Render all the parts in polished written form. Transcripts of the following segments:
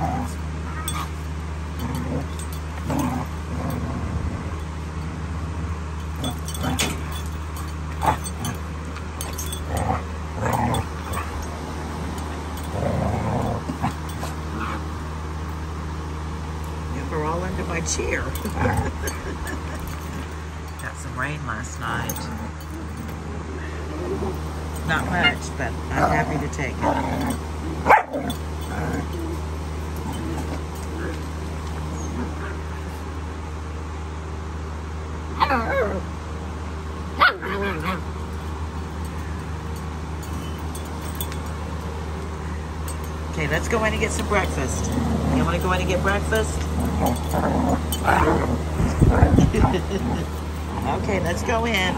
We're all under my chair. Got some rain last night. Not much, but I'm happy to take it. Okay, let's go in and get some breakfast. You want to go in and get breakfast? Okay, let's go in.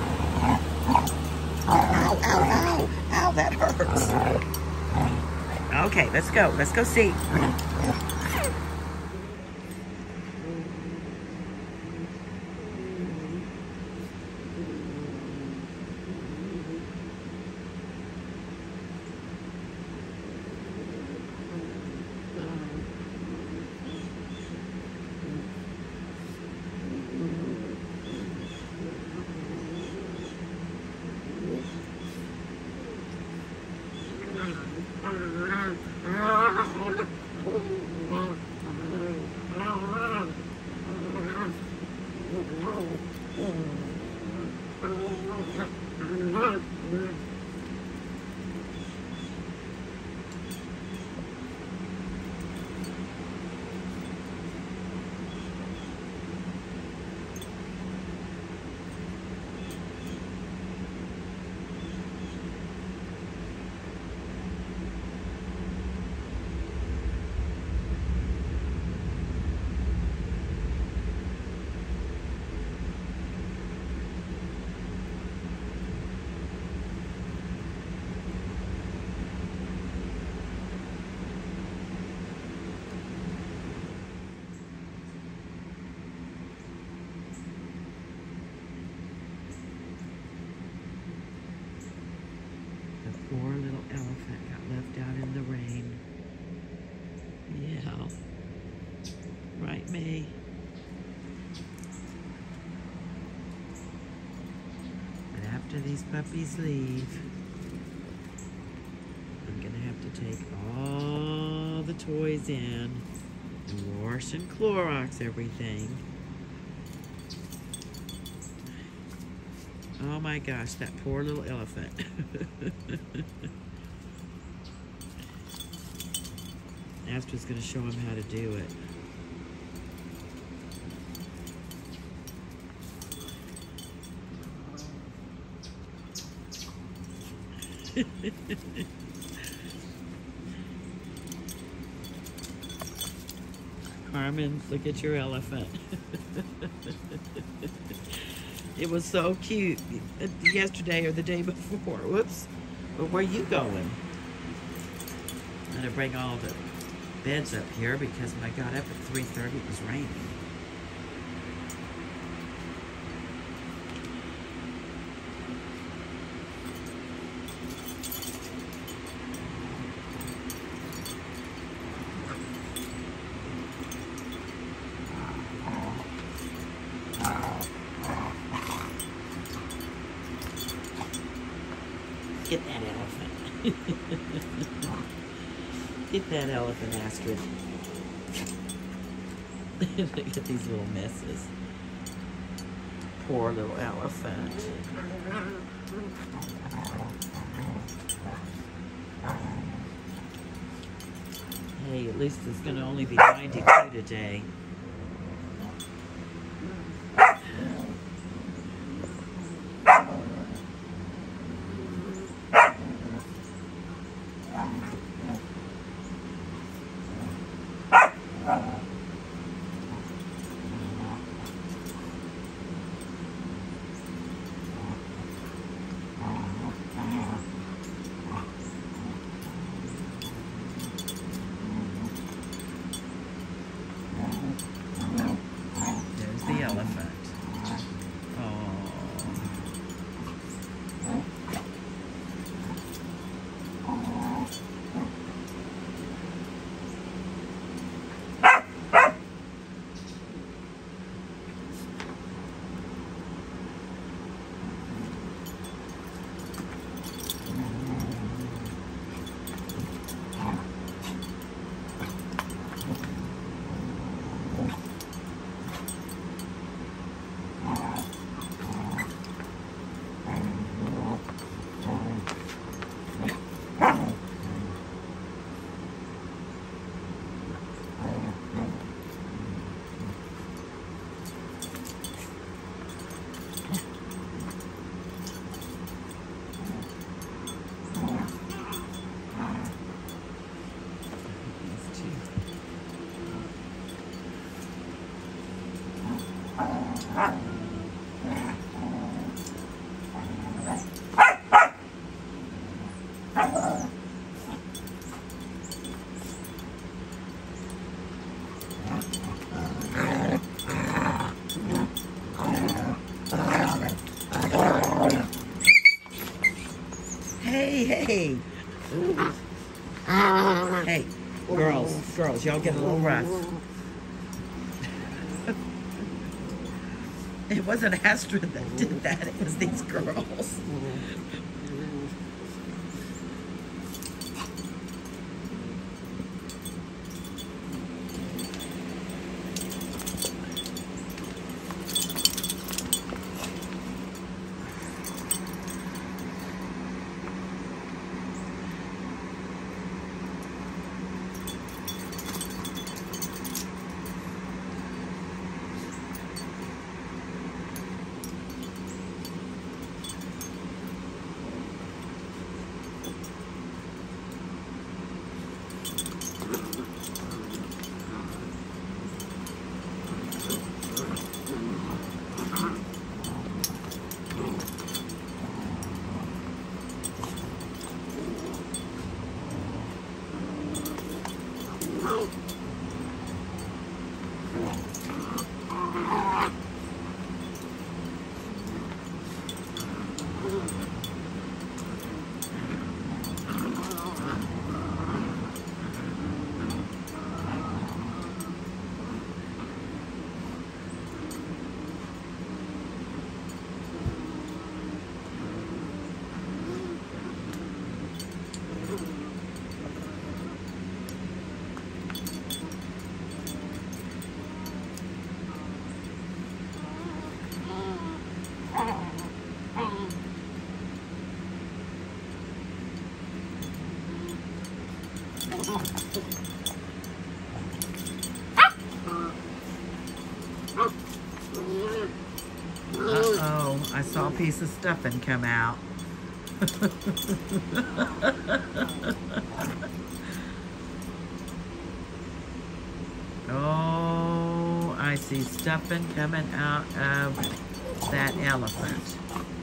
Ow, ow, ow. Ow, that hurts. Okay, let's go. Let's go see. Poor little elephant got left out in the rain. Yeah. Right, May? But after these puppies leave, I'm going to have to take all the toys in and wash and Clorox everything. Oh my gosh, that poor little elephant. Astra's going to show him how to do it. Carmen, look at your elephant. It was so cute yesterday or the day before. Whoops. But where are you going? I'm going to bring all the beds up here because when I got up at 3:30 it was raining. Get that elephant. Get that elephant, Astrid. Look at these little messes. Poor little elephant. Hey, at least it's going to only be 92 today. Hey, hey. Hey, girls, y'all get a little rough. It wasn't Astrid that did that, it was these girls. Uh-oh, I saw a piece of stuffing come out. Oh, I see stuffing coming out of that elephant.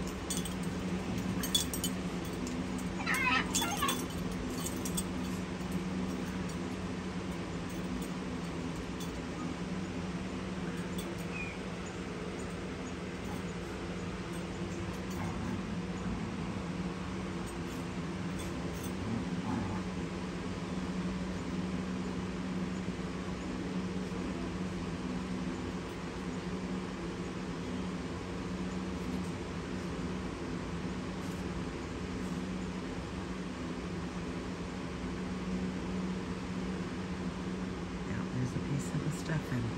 Stuffing.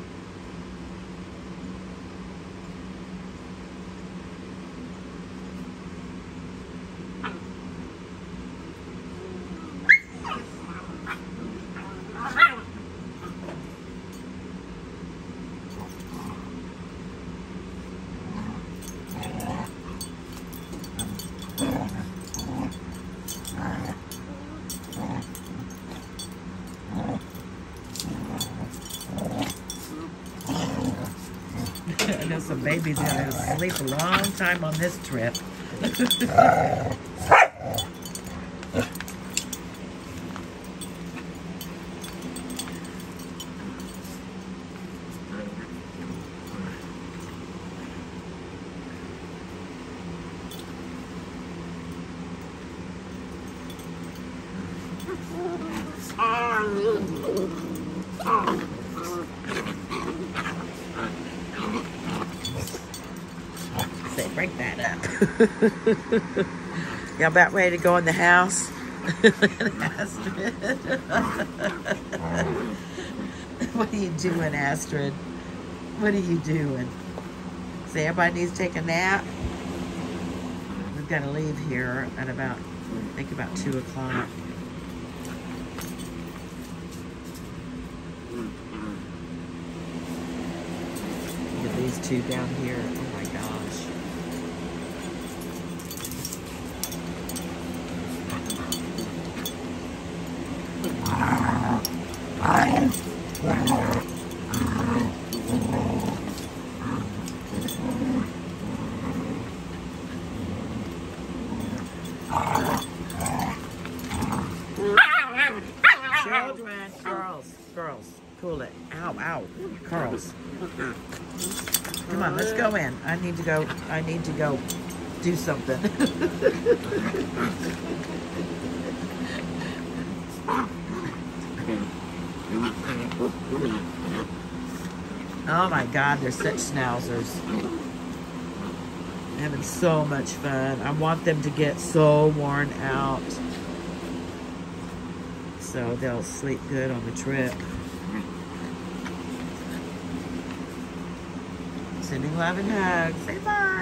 I know some babies are going to sleep a long time on this trip. Say, break that up. Y'all about ready to go in the house? Astrid. What are you doing, Astrid? What are you doing? Say, everybody needs to take a nap. We've got to leave here at about, I think about 2 o'clock. Get these two down here. Oh my gosh. Pull it. Ow, ow. Curls. Come on, let's go in. I need to go do something. Oh my God, they're such schnauzers. Having so much fun. I want them to get so worn out so they'll sleep good on the trip. Sending love and hugs. Say bye.